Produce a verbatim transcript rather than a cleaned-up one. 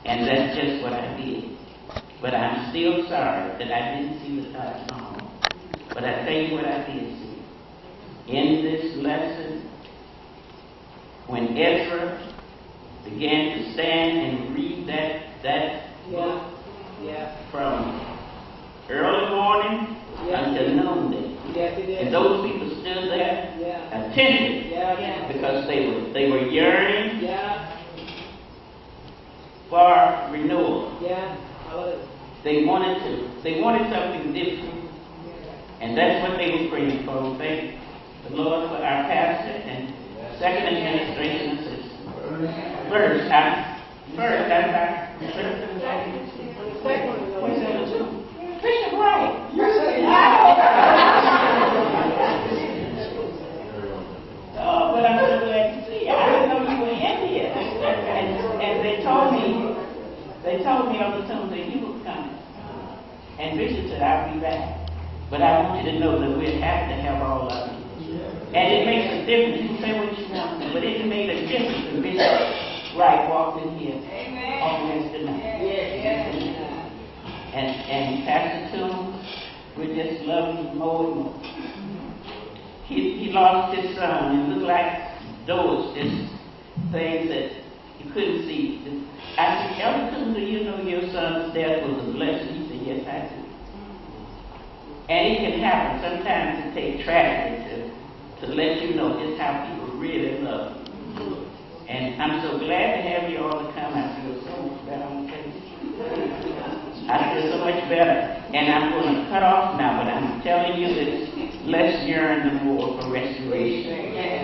And that's just what I did. But I'm still sorry that I didn't see the Taj Mahal. But I tell you what I did see. In this lesson, when Ezra began to stand and read that, that Yeah. book Yeah. from early morning Yeah. until noonday. Yes, it is. And those people stood there Yeah. attentive Yeah. because they were they were yearning Yeah. for renewal. Yeah. Hallelujah. They wanted to they wanted something different. And that's what they were praying for. We thank the Lord for our pastor and second administration assistant. First, I first I got Bishop Wright. Oh, but I'm so glad to see you. I didn't know you were in here. And, and they told me, they told me on the phone that you were coming. And Bishop said, I'll be back. But I want you to know that we're happy to have all of you. And it makes a difference. You say what you want to, but it made a difference when Bishop Wright walked in here on Wednesday night. And, and Pastor Toombs, we just love him more and more. He, he lost his son. It looked like doors, just things that you couldn't see. I said, Elder Toombs, do you know your son's death was a blessing? He said, yes, I do. And it can happen. Sometimes it takes tragedy to, to let you know just how people really love you. And I'm so glad to have you all to come. I feel so much better. I'm gonna tell you. I feel so much better. And I'm going to cut off now, but I'm telling you this, let's yearn the more for restoration.